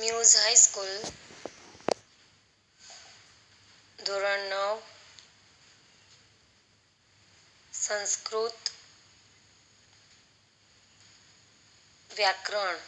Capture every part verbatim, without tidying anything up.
Muse high school ધોરણ નવ સંસ્કૃત વ્યાકરણ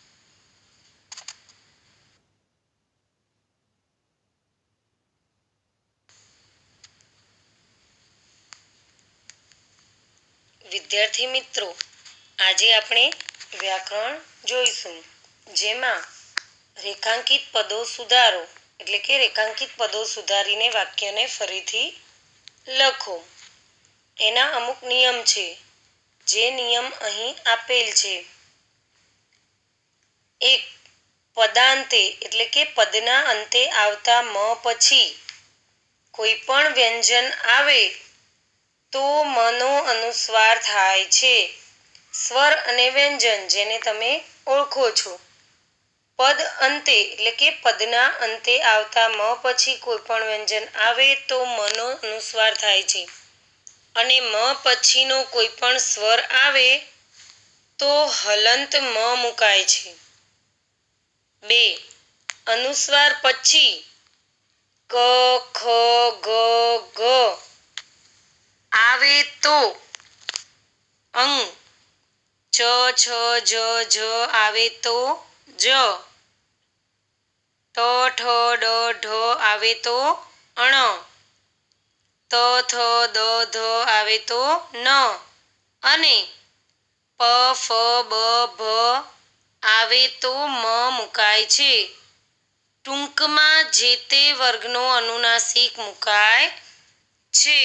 વિદ્યાર્થી મિત્રો, આજે આપણે વ્યાકરણ જોઈશું, જેમાં રેખાંકિત પદો સુધારો એટલે કે રેખાંકિત પદો સુધારીને વાક્યને ફરીથી લખો. એના અમુક નિયમ છે, જે નિયમ અહીં આપેલ છે. એક, પદાંતે એટલે કે પદના અંતે આવતા મ પછી કોઈ પણ વ્યંજન આવે તો મનો અનુસ્વાર થાય છે. સ્વર અને વ્યંજન જેને તમે ઓળખો છો. પદ અંતે એટલે કે પદના અંતે આવતા મ પછી કોઈ પણ વ્યંજન આવે તો મનો અનુસ્વાર થાય છે. અને મ પછીનો કોઈ પણ સ્વર આવે તો હલંત મ મુકાય છે. બે, અનુસ્વાર પછી ક, ખ, ગ, ઘ આવે તો અંગ, ચ, છ, જ, ઝ આવે તો જ, ટ, ઠ, ડ, ઢ આવે તો અણ, ત, થ, દ, ધ આવે તો ન, અને પ, ફ, બ, ભ આવે તો મ મુકાય છે. ટૂંકમાં જે તે વર્ગનો અનુનાસિક મુકાય છે.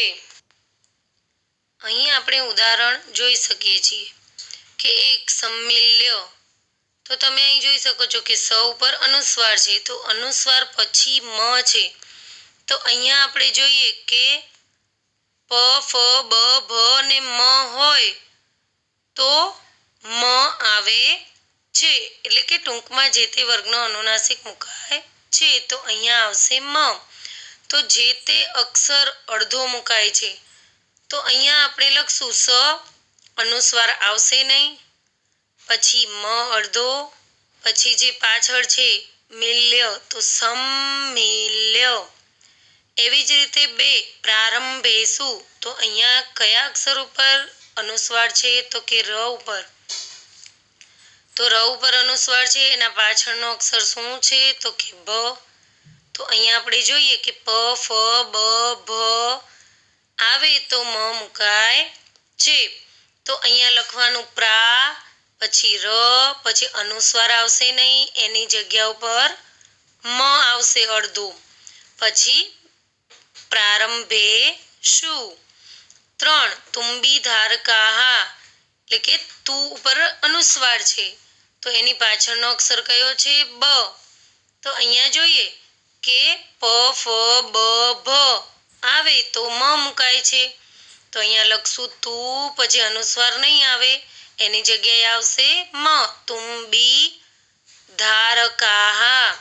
અહીં આપણે ઉદાહરણ જોઈ શકીએ છીએ કે એક સમ્મિલ્ય, તો તમે અહીં જોઈ શકો છો કે સ ઉપર અનુસ્વાર છે, તો અનુસ્વાર પછી મ છે. તો અહીંયા આપણે જોઈએ કે પ, ફ, બ, ભ અને મ હોય તો મ આવે છે. એટલે કે ટૂંકમાં જે તે વર્ગનો અનુનાસિક મુકાય છે. તો અહીંયા આવશે મ. તો જે તે અક્ષર અડધો મુકાય છે. તો અહીંયા આપણે લખશું સ, અનુસ્વાર આવશે નહીં, પછી મ અડધો, પછી જે પાછળ છે મિલ્ય તો સમ્મિલ્ય. એવી જ રીતે બે, પ્રારંભેસુ, તો અહીંયા કયા અક્ષર ઉપર અનુસ્વાર છે તો કે ર ઉપર. તો ર ઉપર અનુસ્વાર છે, એના પાછળનો અક્ષર શું છે તો કે ભ. તો અહીંયા આપણે જોઈએ કે પ, ફ, બ, ભ આવે તો મ મુકાય છે. તો અહીંયા લખવાનું પ્રા, પછી ર, પછી અનુસ્વાર આવશે નહીં, એની જગ્યા ઉપર મ આવશે અડધું, પછી પ્રારંભે શું. ત્રણ, તુંબી ધારકાહા, એટલે કે તુ ઉપર અનુસ્વાર છે, તો એની પાછળનો અક્ષર કયો છે બ. તો અહીંયા જોઈએ કે પ, ફ, બ, ભ આવે તો મ મુકાય છે. તો અહીંયા લખશું તું, પછી અનુસ્વાર નહીં આવે, એની જગ્યાએ આવશે મ, તુંબી ધારકાહા.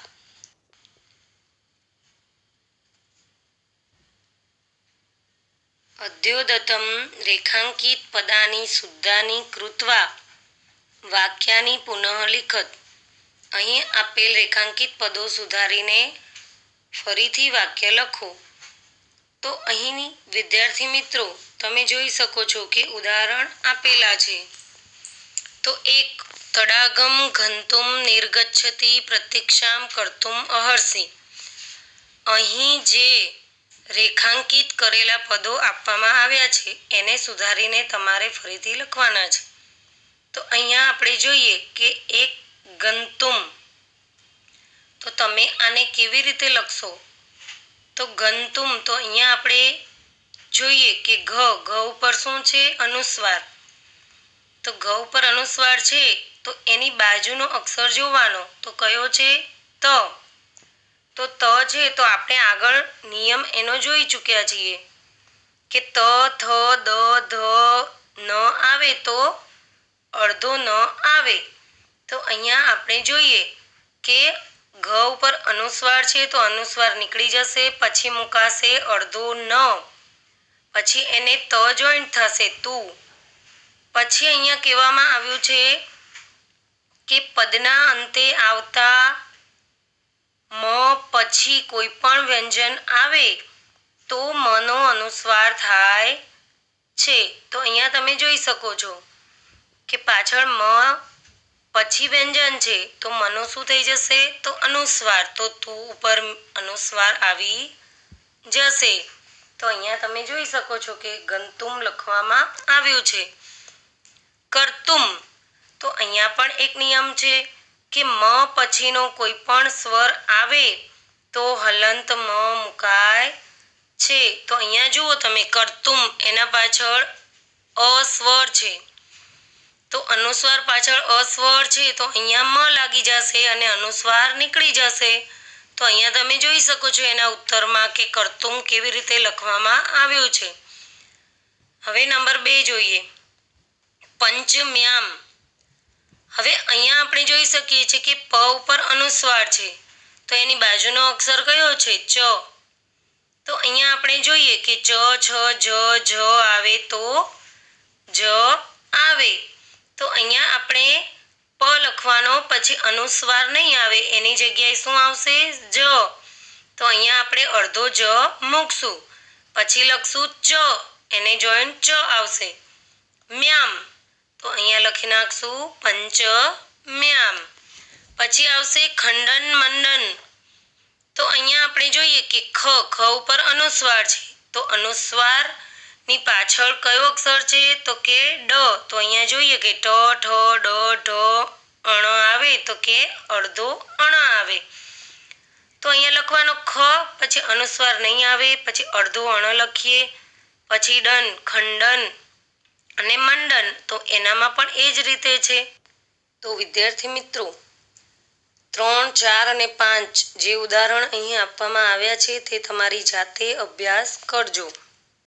અદ્યોદતમ રેખાંકિત પદાની શુદ્ધાની કૃત્વા વાક્યાની પુનઃ લિખત. અહીં આપેલ રેખાંકિત પદો સુધારીને ફરીથી વાક્ય લખો. તો અહીં વિદ્યાર્થી મિત્રો તમે જોઈ શકો છો કે ઉદાહરણ આપેલા છે. તો એક, તડાગમ ગંતુમ નિર્ગચ્છતિ પ્રતીક્ષામ કર્તુમ અહર્ષિ. અહીં જે રેખાંકિત કરેલા પદો આપવામાં આવ્યા છે એને સુધારીને તમારે ફરીથી લખવાના છે. તો અહીંયા આપણે જોઈએ કે એક ગંતુમ, તો તમે આને કેવી રીતે લખશો તો ગંતુમ. તો અહીંયા આપણે જોઈએ કે ઘ, ઘ ઉપર શું છે અનુસ્વાર. તો ઘ ઉપર અનુસ્વાર છે તો એની બાજુનો અક્ષર જોવાનો, તો કયો છે ત. તો ત છે તો આપણે આગળ નિયમ એનો જોઈ ચૂક્યા છીએ કે ત, થ, દ, ધ ન આવે તો અડધો ન આવે. તો અહીંયા આપણે જોઈએ કે ઘ ઉપર અનુસ્વાર છે તો અનુસ્વાર નીકળી જશે, પછી મુકાશે અડધો ન, પછી એને ત જોઈન્ટ થશે તું. પછી અહીંયા કહેવામાં આવ્યું છે કે પદના અંતે આવતા મ પછી કોઈ પણ વ્યંજન આવે તો મનો અનુસ્વાર થાય છે. તો અહીંયા તમે જોઈ શકો છો કે પાછળ મ પછી વ્યંજન છે તો મનો શું થઈ જશે? તો અનુસ્વાર. તો તું ઉપર અનુસ્વાર આવી જશે. તો અહીંયા તમે જોઈ શકો છો કે ગંતુમ લખવામાં આવ્યું છે. કર્તુમ, તો અહીંયા પણ એક નિયમ છે કે મ પછીનો કોઈ પણ સ્વર આવે તો હલંત મ મુકાય છે. તો અહીંયા જુઓ તમે કર્તુમ એના પાછળ અ સ્વર છે તો અનુસ્વાર પાછળ અ સ્વર છે તો અહીંયા મ લાગી જશે અને અનુસ્વાર નીકળી જશે. તો અહીંયા તમે જોઈ શકો છો એના ઉત્તરમાં કે કર્તુમ કેવી રીતે લખવામાં આવ્યું છે. હવે નંબર બે જોઈએ, પંચમ્યામ. હવે અહીંયા આપણે જોઈ શકીએ છીએ કે પ ઉપર અનુસ્વાર છે તો એની બાજુનો અક્ષર કયો છે? ચ. તો અહીંયા આપણે જોઈએ કે ચ, છ, જ, જ આવે તો જ આવે. તો અહીંયા આપણે પ લખવાનો, પછી અનુસ્વાર નહીં આવે એની જગ્યાએ શું આવશે? જ. તો અહીંયા આપણે અડધો જ મૂકશું, પછી લખશું ચ, એને જોઈન્ટ ચ આવશે. મ્યામ, તો અહીંયા લખી નાખશું પંચમ્યામ. પછી આવશે ખંડન મંડન. તો અહીંયા આપણે જોઈએ કે ખ, ખ ઉપર અનુસ્વાર છે તો અનુસ્વાર ની પાછળ કયો અક્ષર છે? તો કે ડ. તો અહીંયા જોઈએ કે ટ, ઠ, ડ, ઢ, અણ આવે તો કે અડધો અણ આવે. તો અહીંયા લખવાનો ખ, પછી અનુસ્વાર નહીં આવે, પછી અડધો અણ લખીએ, પછી ડન, ખંડન અને મંડન. તો એનામાં પણ એ જ રીતે છે. તો વિદ્યાર્થી મિત્રો, ત્રણ, ચાર અને પાંચ જે ઉદાહરણ અહીં આપવામાં આવ્યા છે તે તમારી જાતે અભ્યાસ કરજો.